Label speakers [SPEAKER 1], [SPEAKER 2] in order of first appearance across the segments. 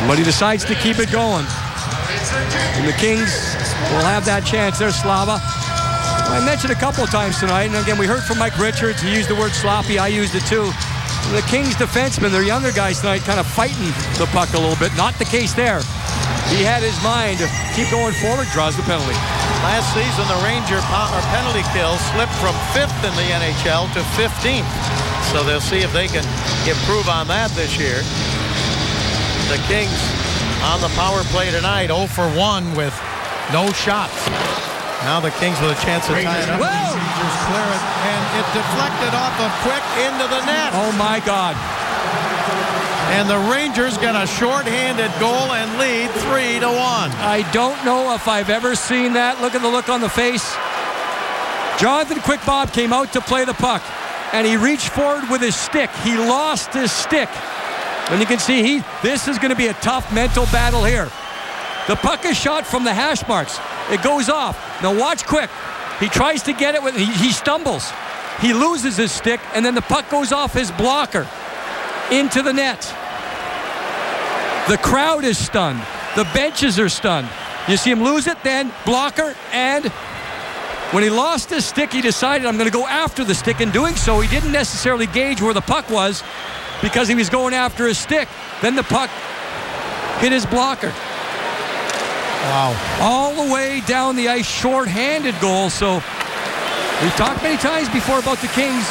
[SPEAKER 1] But he decides to keep it going. And the Kings will have that chance. There's Slava. I mentioned a couple of times tonight, and again, we heard from Mike Richards. He used the word sloppy. I used it too. The Kings defensemen, their younger guys tonight, kind of fighting the puck a little bit. Not the case there. He had his mind to keep going forward, draws the penalty.
[SPEAKER 2] Last season, the Ranger penalty kill slipped from 5th in the NHL to 15th. So they'll see if they can improve on that this year. The Kings on the power play tonight, 0 for 1 with no shots. Now the Kings with a chance to tie it up. Rangers clear it, and it deflected off of Quick into the net.
[SPEAKER 1] Oh my God.
[SPEAKER 2] And the Rangers get a shorthanded goal and lead 3-1.
[SPEAKER 1] I don't know if I've ever seen that. Look at the look on the face. Jonathan Quick Bob came out to play the puck, and he reached forward with his stick. He lost his stick. And you can see this is going to be a tough mental battle here. The puck is shot from the hash marks. It goes off. Now watch Quick. He tries to get it with, he stumbles. He loses his stick, and then the puck goes off his blocker into the net. The crowd is stunned. The benches are stunned. You see him lose it, then blocker, and when he lost his stick, he decided, I'm going to go after the stick. In doing so, he didn't necessarily gauge where the puck was because he was going after his stick. Then the puck hit his blocker.
[SPEAKER 2] Wow.
[SPEAKER 1] All the way down the ice, short-handed goal. So we've talked many times before about the Kings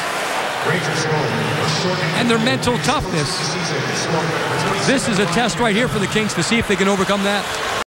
[SPEAKER 1] and their mental toughness. This is a test right here for the Kings to see if they can overcome that.